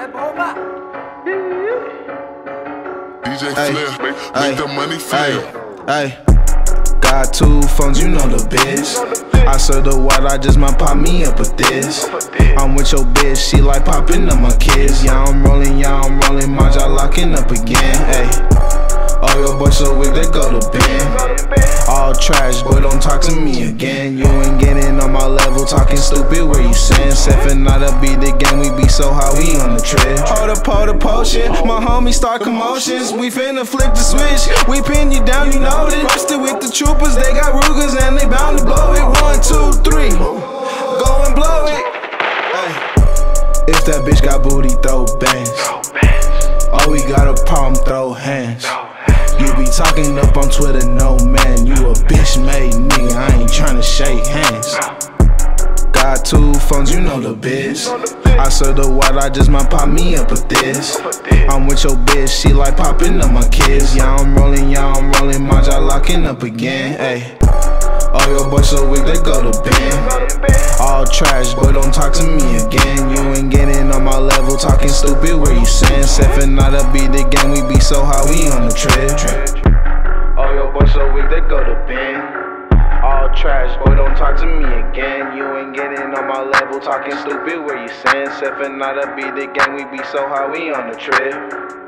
DJ Flair, make the money flair. Ay, got 2 phones, you know the bitch. I serve the water, I just might pop me up with this. I'm with your bitch, she like popping up my kids. Yeah, I'm rolling, my jaw locking up again. Ay, all your boys so weak, they go to bed. All trash, boy, don't talk to me again. You ain't getting on my level, talking stupid, where you send? Seffin' not a beat the game, we be so high, we on the trip. Hold up, potion, my homies start commotions. We finna flip the switch, we pin you down, you know this. Posted with the troopers, they got Rugers and they bound to blow it. 1, 2, 3, go and blow it. Ay. If that bitch got booty, throw bands. Oh, we got a problem, throw hands. You be talking up on Twitter, no man. You a bitch made nigga, I ain't tryna shake hands. Got 2 phones, you know the bitch. I serve the water, I just might pop me up with this. I'm with your bitch, she like popping up my kids. Yeah, I'm rolling, my jaw locking up again. Ay, all your boys so weak, they go to bed. All trash, boy, don't talk to me again. You ain't getting on my level, talking stupid, where you send? Seffin' not a beat the game, we be so high, we on the trip. All your boys so weak, they go to bed. All trash, boy, don't talk to me again. You ain't getting on my level, talking stupid, where you send? Seffin' not a beat the game, we be so high, we on the trip.